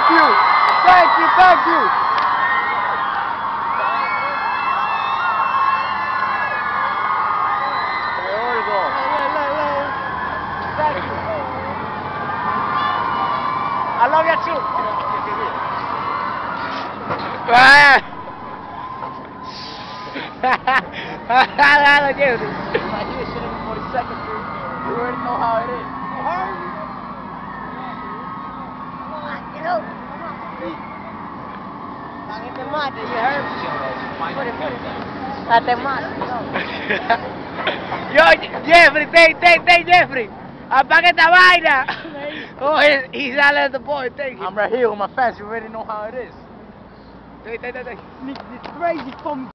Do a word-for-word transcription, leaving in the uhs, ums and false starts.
you. Thank you, thank you. Thank you. I love you too. Look at it. Like you shit in forty-second Street. You already know how it is. Get up. Pakai temate, you heard me? Put it, put it. Pakai temate. Yo, Jeffrey, take, take, take, Jeffrey. Apaga esta vaina. Oh, he's, he's out at the boy. Thank you. I'm right here with my fans. You already know how it is. Take, take, take, take. It's crazy from